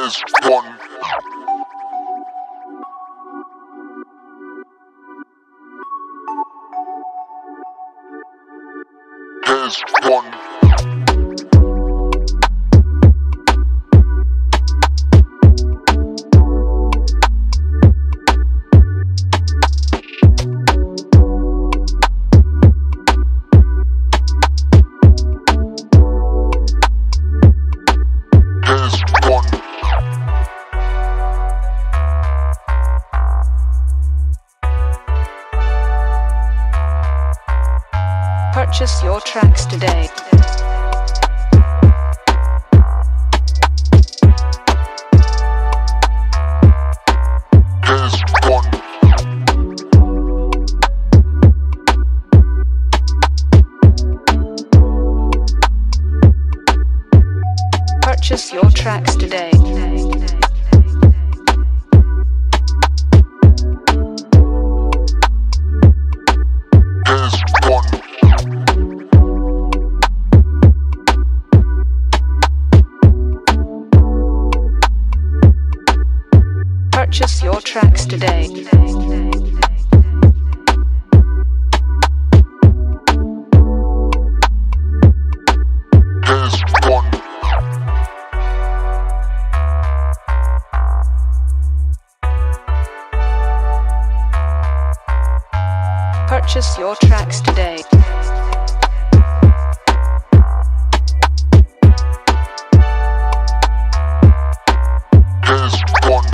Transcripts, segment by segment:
Here's one. Here's one. Purchase your tracks today. Here's one. Purchase your tracks today. Purchase your tracks today. Here's one. Purchase your tracks today. Here's one.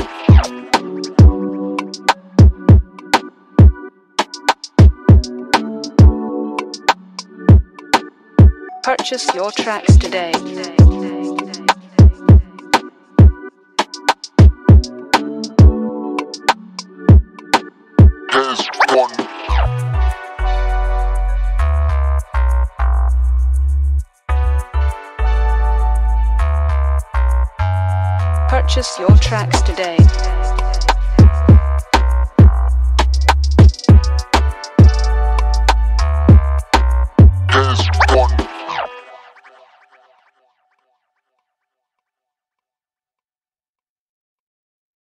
Purchase your tracks today. Here's one. Purchase your tracks today.